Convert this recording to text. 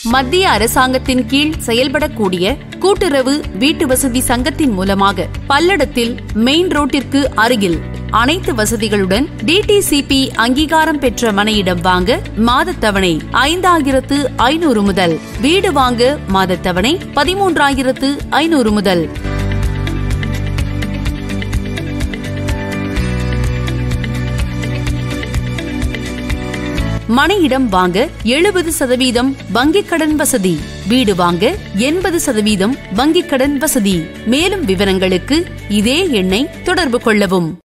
மத்திய அரசாங்கத்தின் கீழ் செயல்படக்கூடிய கூட்டுறவு வீட்டு வசதி சங்கத்தின் மூலமாக பல்லடத்தில் மெயின் ரோட்டிற்கு அருகில் அனைத்து வசதிகளுடன் டிடிசிபி அங்கீகாரம் பெற்ற மனையிடம் வாங்க மாதத்தவணை 5500 முதல், வீடு வாங்க மாதத்தவணை 13500 முதல். மனையிடம் வாங்க 70% வங்கிக் கடன் வசதி, வீடு வாங்க 80% வங்கிக் கடன் வசதி. மேலும் விவரங்களுக்கு இதே எண்ணை தொடர்பு கொள்ளவும்.